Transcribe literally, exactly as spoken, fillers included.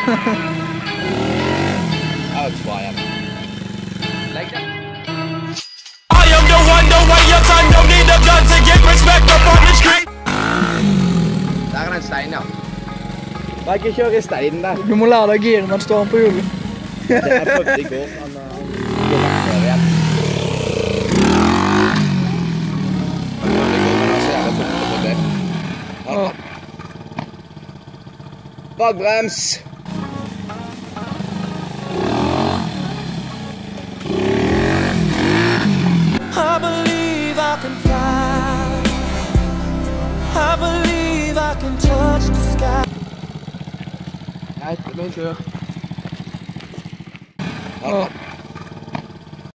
That looks fly up. Like that. I am the one, the way your son don't need a gun to get respect up on the street. Der er en stein, ja. Nei, ikke kjøre steinen der. Du må lære deg gire når du står på hjulet. Det er prøvd i går, men uh, går rett ned igjen. Jeg prøvde i går, men altså, jeg har fått på det. Ja. Bakbrems! I believe I can fly. I believe I can touch the sky. Nei, det blir en kjør. Ja.